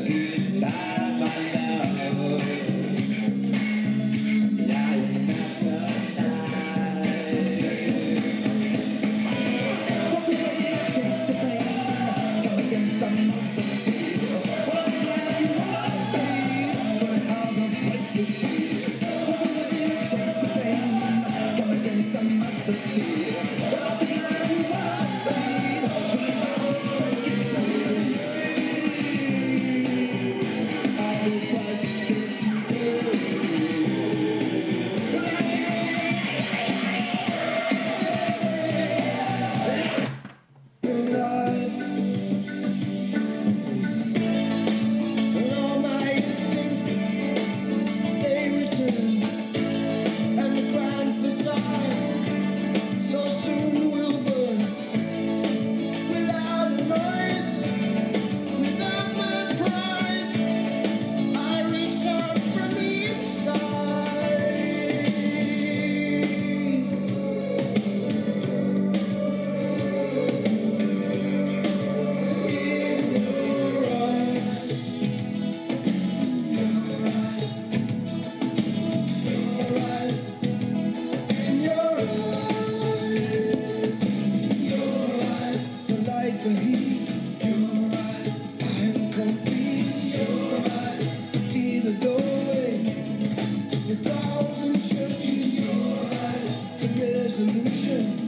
goodbye, my love. Yeah, you're not tonight. Walk away, chase the pain, come against some other day. Well, tonight you are free, but how the place is free. Walk away, chase the pain, come against some other day. Well, tonight you are free, but how the place is free. The heat, your eyes, I'm complete. Your eyes, see the doorway, the thousand churches. Your eyes, the resolution.